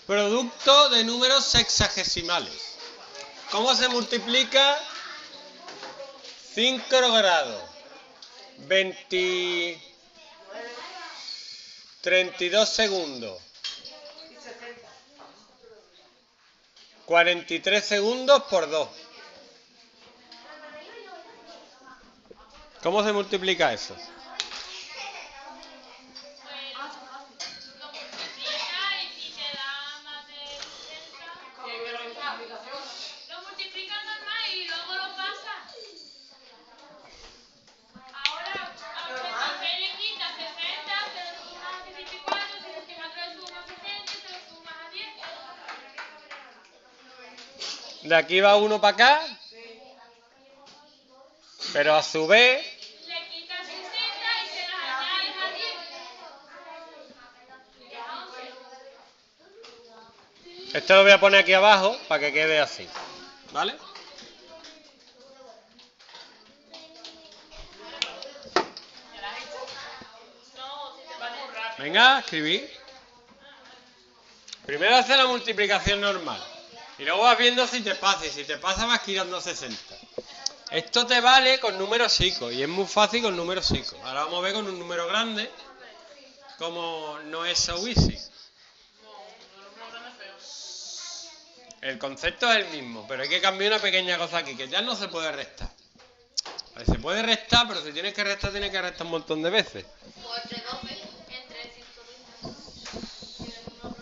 Producto de números sexagesimales. ¿Cómo se multiplica 5 grados? 32 segundos. 43 segundos por 2. ¿Cómo se multiplica eso? Lo multiplica normal y luego lo pasa. Ahora, aunque le quitas 60, te lo sumas a 64, si encima te lo sumas a 60, te lo sumas a 10. De aquí va uno para acá. Pero a su vez, Le quitas 60 y se las añades a 10. esto lo voy a poner aquí abajo para que quede así. ¿Vale? Venga, escribir. Primero hace la multiplicación normal. Y luego vas viendo si te pasa. Y si te pasa vas quitando 60. Esto te vale con números chicos. Y es muy fácil con números chicos. Ahora vamos a ver con un número grande como no es so easy. El concepto es el mismo, pero hay que cambiar una pequeña cosa aquí, que ya no se puede restar. A ver, se puede restar, pero si tienes que restar, tienes que restar un montón de veces. Pues entre 12, entre 120.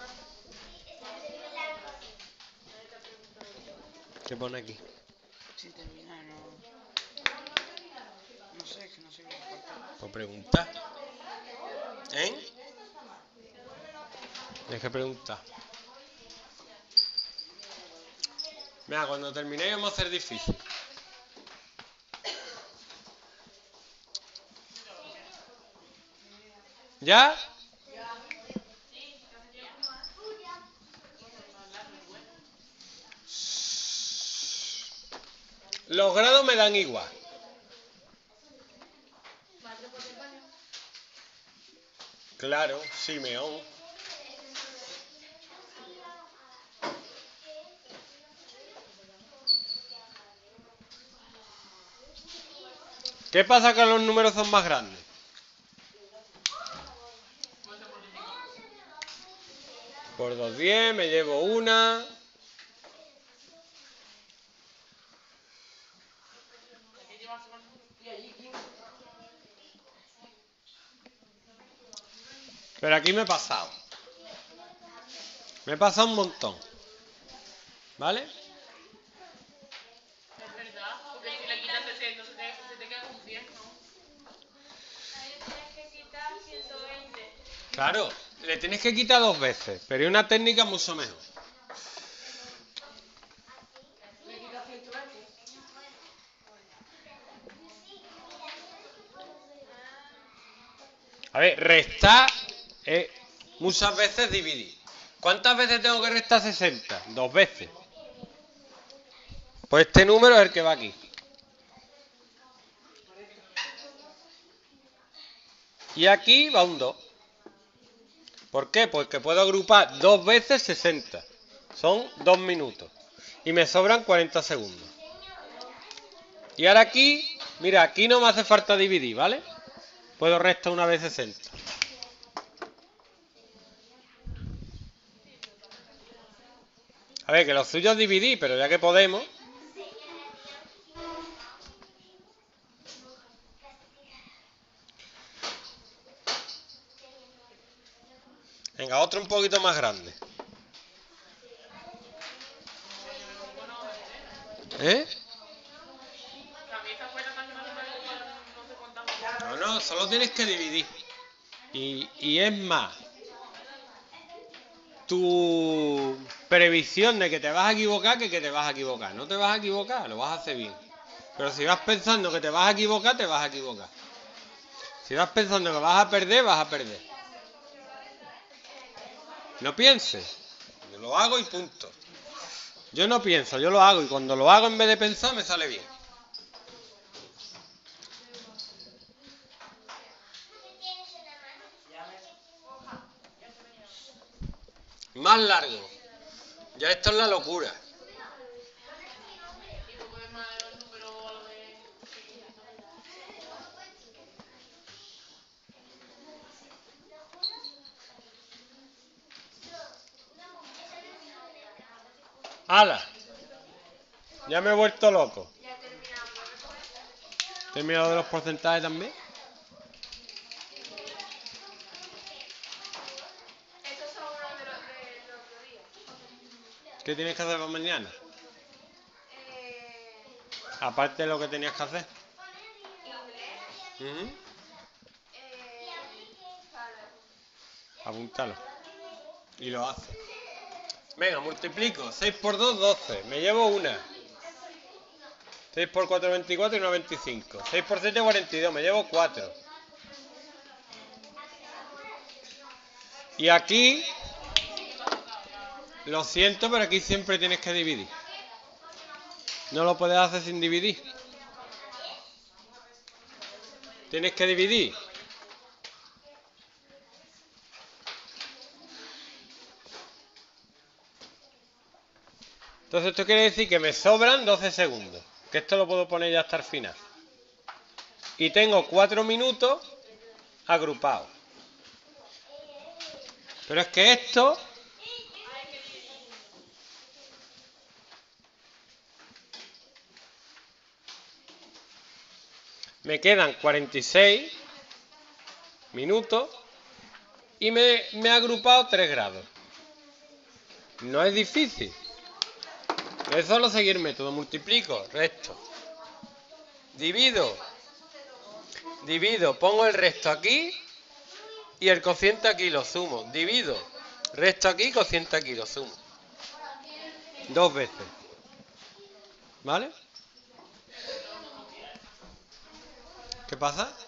¿Qué pone aquí? Sin terminar, no. No sé, que no sé qué falta. O preguntar. ¿Eh? Tienes que preguntar. Mira, cuando terminéis vamos a hacer difícil. ¿Ya? Los grados me dan igual. Claro, Simeón. ¿Qué pasa que los números son más grandes? Por 210 me llevo una. Pero aquí me he pasado. Me he pasado un montón. ¿Vale? Es verdad, porque si le quitas 60 se te queda con 100, ¿no? Ahí tienes que quitar 120. Claro, le tienes que quitar 2 veces, pero hay una técnica mucho mejor. A ver, restar es muchas veces dividir. ¿Cuántas veces tengo que restar 60? 2 veces. Pues este número es el que va aquí. Y aquí va un 2. ¿Por qué? Porque puedo agrupar 2 veces 60. Son 2 minutos. Y me sobran 40 segundos. Y ahora aquí, mira, aquí no me hace falta dividir, ¿vale? Puedo restar una vez 60. A ver, que lo suyo es dividir, pero ya que podemos. Venga, otro un poquito más grande. ¿Eh? No, solo tienes que dividir. Y es más, tu previsión de que te vas a equivocar que te vas a equivocar. No te vas a equivocar, lo vas a hacer bien. Pero si vas pensando que te vas a equivocar, te vas a equivocar. Si vas pensando que vas a perder, vas a perder. No pienses. Yo lo hago y punto. Yo no pienso, yo lo hago y cuando lo hago en vez de pensar me sale bien. Más largo. Ya esto es la locura. Y tú puedes más el número a lo de... ¡Hala! Ya me he vuelto loco. ¿Terminado de los porcentajes también? Estos son uno de los otro día. ¿Qué tienes que hacer para mañana? Eh, Aparte de lo que tenías que hacer. inglés. Ujú. Vale. Apúntalo. Y lo haces. Venga, multiplico. 6 por 2, 12. Me llevo una. 6 por 4, 24 y una 25. 6 por 7, 42. Me llevo 4. Y aquí, lo siento, pero aquí siempre tienes que dividir. No lo puedes hacer sin dividir. Tienes que dividir. Entonces esto quiere decir que me sobran 12 segundos. Que esto lo puedo poner ya hasta el final. Y tengo 4 minutos agrupados. Pero es que esto... Me quedan 46 minutos y me he agrupado 3 grados. No es difícil. Es solo seguir método. Multiplico, resto. Divido. Divido, pongo el resto aquí y el cociente aquí, lo sumo. Divido, resto aquí, cociente aquí, lo sumo. 2 veces. ¿Vale? ¿Qué pasa?